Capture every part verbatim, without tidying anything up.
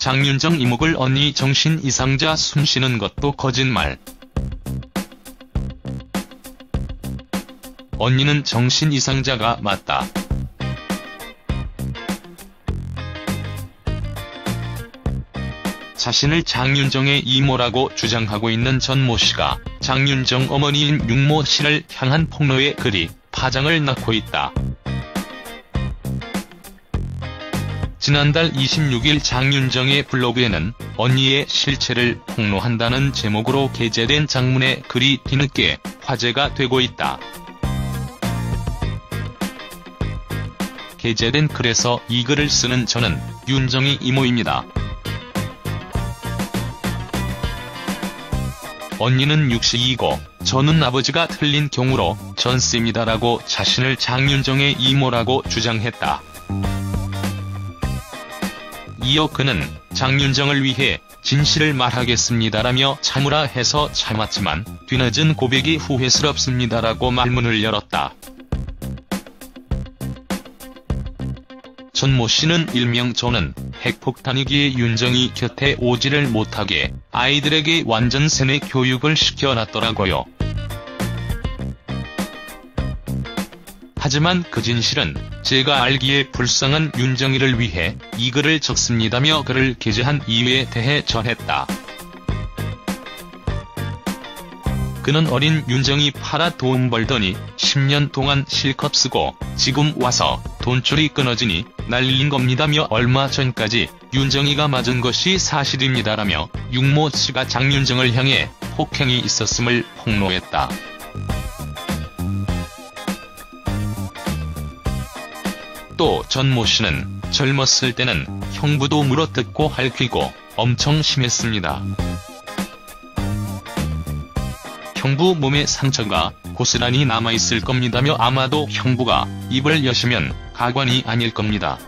장윤정 이목을 언니 정신 이상자 숨쉬는 것도 거짓말. 언니는 정신 이상자가 맞다. 자신을 장윤정의 이모라고 주장하고 있는 전모 씨가 장윤정 어머니인 육모 씨를 향한 폭로의 글이 파장을 낳고 있다. 지난달 이십육일 장윤정의 블로그에는 언니의 실체를 폭로한다는 제목으로 게재된 장문의 글이 뒤늦게 화제가 되고 있다. 게재된 글에서 이 글을 쓰는 저는 윤정이 이모입니다. 언니는 육십이고 저는 아버지가 틀린 경우로 전씨입니다라고 자신을 장윤정의 이모라고 주장했다. 이어 그는 장윤정을 위해 진실을 말하겠습니다라며 참으라 해서 참았지만 뒤늦은 고백이 후회스럽습니다라고 말문을 열었다. 전모 씨는 일명 저는 핵폭탄이기에 윤정이 곁에 오지를 못하게 아이들에게 완전 세뇌 교육을 시켜놨더라고요. 하지만 그 진실은 제가 알기에 불쌍한 윤정이를 위해 이 글을 적습니다며 글을 게재한 이유에 대해 전했다. 그는 어린 윤정이 팔아 돈 벌더니 십 년 동안 실컷 쓰고 지금 와서 돈줄이 끊어지니 날린 겁니다며 얼마 전까지 윤정이가 맞은 것이 사실입니다라며 육모 씨가 장윤정을 향해 폭행이 있었음을 폭로했다. 또 전모 씨는 젊었을 때는 형부도 물어뜯고 핥히고 엄청 심했습니다. 형부 몸에 상처가 고스란히 남아있을 겁니다며 아마도 형부가 입을 여시면 가관이 아닐 겁니다.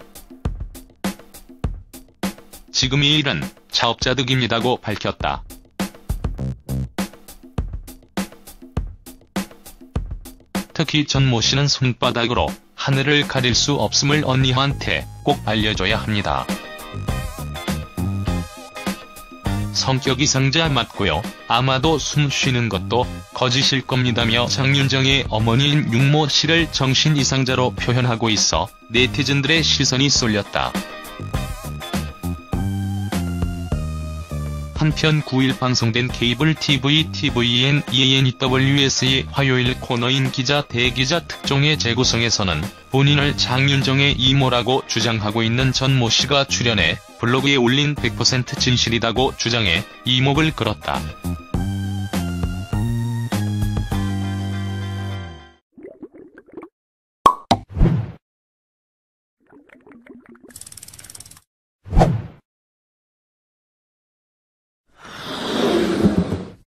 지금 이 일은 차업자득입니다고 밝혔다. 특히 전모 씨는 손바닥으로 하늘을 가릴 수 없음을 언니한테 꼭 알려줘야 합니다. 성격 이상자 맞고요. 아마도 숨 쉬는 것도 거짓일 겁니다며 장윤정의 어머니인 육모 씨를 정신 이상자로 표현하고 있어 네티즌들의 시선이 쏠렸다. 한편 구일 방송된 케이블 티비 티비엔 이엔이더블유에스의 화요일 코너인 기자 대기자 특종의 재구성에서는 본인을 장윤정의 이모라고 주장하고 있는 전모 씨가 출연해 블로그에 올린 백 퍼센트 진실이다고 주장해 이목을 끌었다.